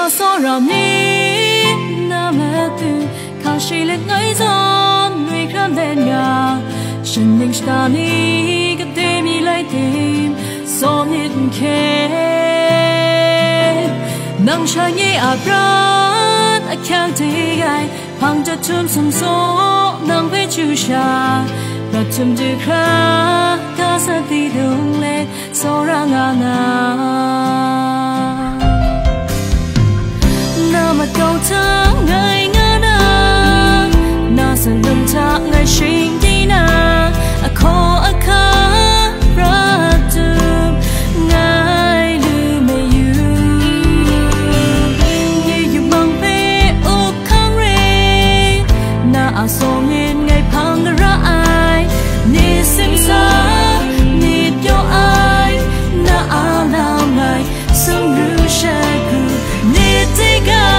so rào ní na mẹ tu khang shi lên ngay giòn nuôi khăn đen nhà chân linh ta ní cái đêm đi lấy tìm so nít khe nang cha nhẹ abran a khang ti gai phang cho chum sum so nang về chu sha và chum du kha ta sa ti dung le so ra nga na mà câu ta ngày ngã na sa lưng ta ngày sinh đi na a kho a kha ra tu ngày lu me you mang về ô khang re na a so nên ngày phang ra ai ni sim sa ni yo ai na a lao ngày sum ru sha ku ni ti ga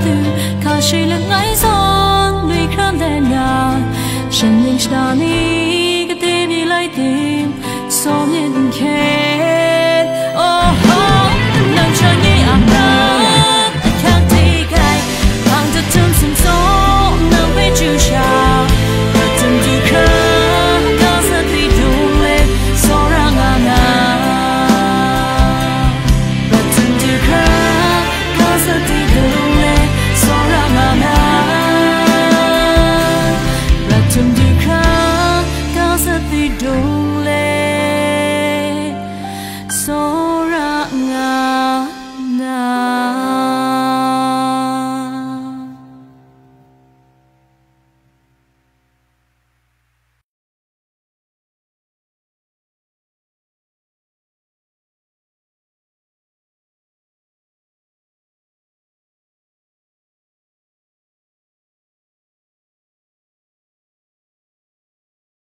chân linh ta ní